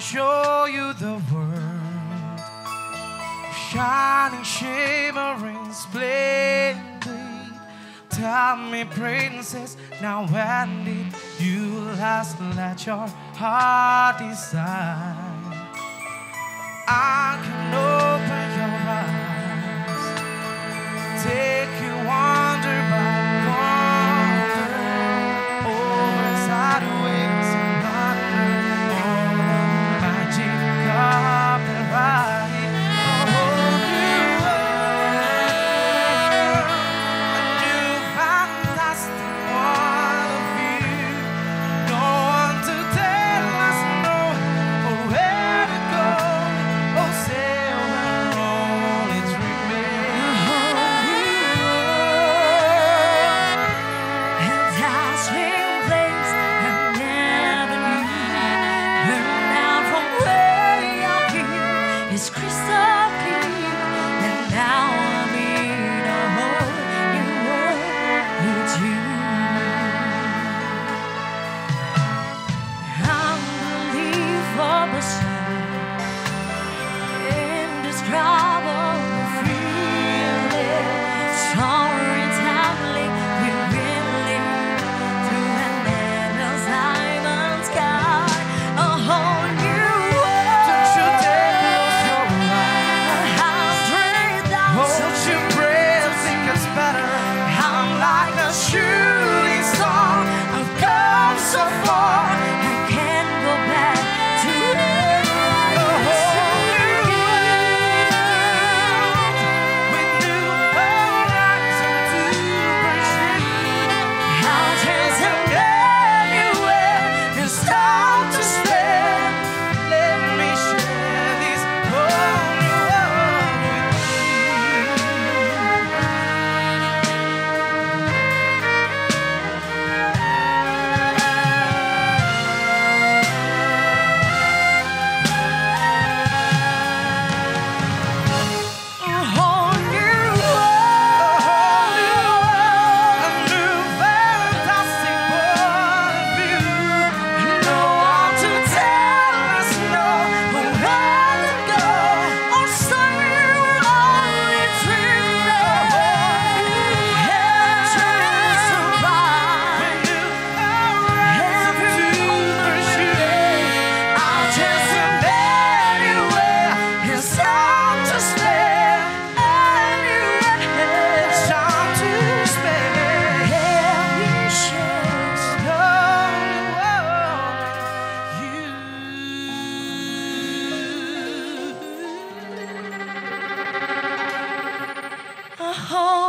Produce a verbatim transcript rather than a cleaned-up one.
show you the world, shining, shimmering, splendid. Tell me, princess, now when did you last let your heart decide? I can open your eyes, take you wonder by wonder, over sideways and under, all the magic of the ride. A whole new world, a new fantastic world of you. No one to tell us no, or where to go. Oh, sail and roll, it's remain. A whole new world, a dazzling place I never knew. Learn now from where your view is crystal clear, and now I'm in a whole new world with you. Unbelievable soul, indescribable feeling, soaring tightly, we're reeling through an endless diamond sky. A whole new world. Don't you dare close your eyes. A hundred thousand Hold your breath, think it's better. I'm like a shooting star. I've come so far. I can't go back to where I A used whole to new be. world with new horizon to pursue. Mountains and Anywhere, it's time to spend. Let me share this whole new world with a whole new a whole new world, a new fantastic world of view. No one to tell us no, or where to go. or say we'll only dream of heaven to survive. With new horizon to pursue. I'll just Anywhere, it's time to spend. anywhere. It's time to spend. Heavy shades. A whole